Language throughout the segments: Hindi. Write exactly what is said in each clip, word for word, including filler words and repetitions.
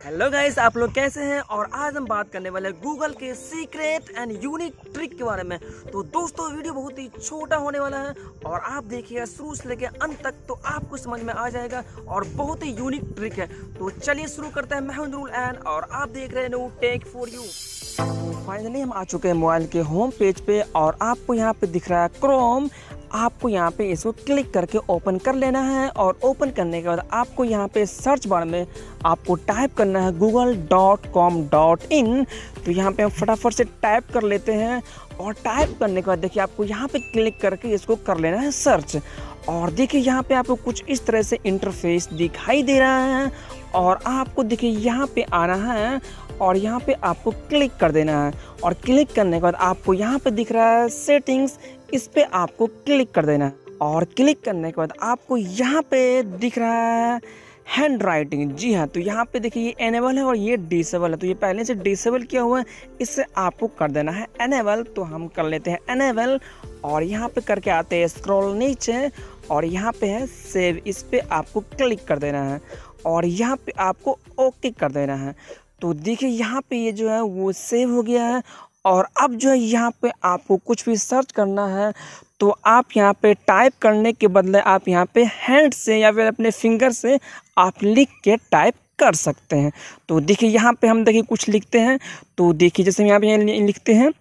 हेलो गाइस, आप लोग कैसे हैं। और आज हम बात करने वाले हैं गूगल के सीक्रेट एंड यूनिक ट्रिक के बारे में। तो दोस्तों वीडियो बहुत ही छोटा होने वाला है और आप देखिएगा शुरू से लेकर अंत तक तो आपको समझ में आ जाएगा और बहुत ही यूनिक ट्रिक है। तो चलिए शुरू करते हैं। मैं हूं हैंडरूल एंड और आप देख रहे हैं टेक फॉर यू। तो फाइनली हम आ चुके हैं मोबाइल के होम पेज पे और आपको यहाँ पे दिख रहा है क्रोम। आपको यहाँ पे इसको क्लिक करके ओपन कर लेना है और ओपन करने के बाद आपको यहाँ पे सर्च बार में आपको टाइप करना है Google dot com dot in. तो यहाँ पे हम फटाफट से टाइप कर लेते हैं और टाइप करने के बाद देखिए आपको यहाँ पे क्लिक करके इसको कर लेना है सर्च। और देखिए यहाँ पे आपको कुछ इस तरह से इंटरफेस दिखाई दे रहा है और आपको देखिए यहाँ पे आना है और यहाँ पे आपको क्लिक कर देना है। और क्लिक करने के बाद आपको यहाँ पे दिख रहा है सेटिंग्स, इस पे आपको क्लिक कर देना है। और क्लिक करने के बाद आपको यहाँ पे दिख रहा है हैंड राइटिंग। जी हाँ, तो यहाँ पे देखिए ये एनेबल है और ये डिसेबल है। तो ये पहले से डिसेबल किया हुआ है, इससे आपको कर देना है एनेबल। तो हम कर लेते हैं एनेबल और यहाँ पे करके आते हैं स्क्रॉल नीचे और यहाँ पे है सेव, इस पे आपको क्लिक कर देना है और यहाँ पे आपको ओके कर देना है। तो देखिए यहाँ पे ये जो है वो सेव हो गया है। और अब जो है यहाँ पे आपको कुछ भी सर्च करना है तो आप यहाँ पे टाइप करने के बदले आप यहाँ पे हैंड से या फिर अपने फिंगर से आप लिख के टाइप कर सकते हैं। तो देखिए यहाँ पे हम देखिए कुछ लिखते हैं। तो देखिए जैसे हम यहाँ पे लिखते हैं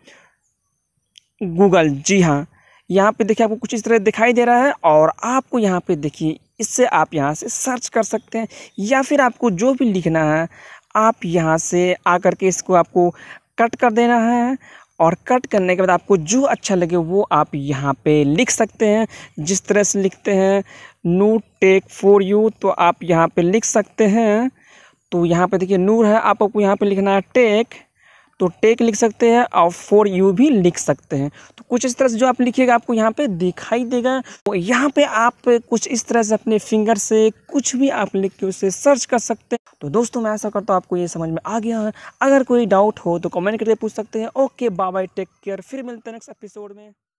गूगल। जी हाँ, यहाँ पे देखिए आपको कुछ इस तरह दिखाई दे रहा है और आपको यहाँ पे देखिए इससे आप यहाँ से सर्च कर सकते हैं या फिर आपको जो भी लिखना है आप यहाँ से आकर के इसको आपको कट कर देना है। और कट करने के बाद आपको जो अच्छा लगे वो आप यहाँ पे लिख सकते हैं। जिस तरह से लिखते हैं नो टेक फॉर यू, तो आप यहाँ पे लिख सकते हैं। तो यहाँ पे देखिए नूर है, आपको यहाँ पे लिखना है टेक, तो टेक लिख सकते हैं और फॉर यू भी लिख सकते हैं। तो कुछ इस तरह से जो आप लिखिएगा आपको यहाँ पे दिखाई देगा। तो यहाँ पे आप कुछ इस तरह से अपने फिंगर से कुछ भी आप लिख के उसे सर्च कर सकते हैं। तो दोस्तों मैं ऐसा करता हूँ आपको ये समझ में आ गया है। अगर कोई डाउट हो तो कमेंट करके पूछ सकते हैं। Okay bye bye, take care, फिर मिलते हैं नेक्स्ट एपिसोड में।